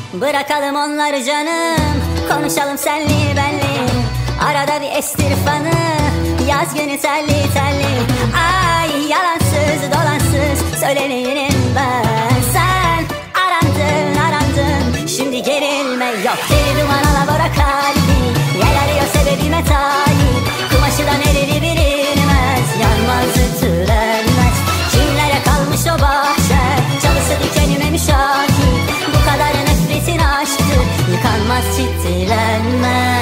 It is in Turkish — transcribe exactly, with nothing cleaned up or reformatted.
Bırakalım onları canım, konuşalım senli benli. Arada bir estir fanı, yaz günü telli telli. Ay yalansız dolansız söyleneyim ben. Sen arandın arandın, şimdi gerilme yok. Deli duman alabora kalbi, yel arıyor sebebime talip. Kumaşıdan eriri bilinmez, yanmaz ütülenmez. Kimlere kalmış o bahçe, çalısı dikenime müşahit. Bu kadar nefretin aşktır, yıkanmaz çitilenmez.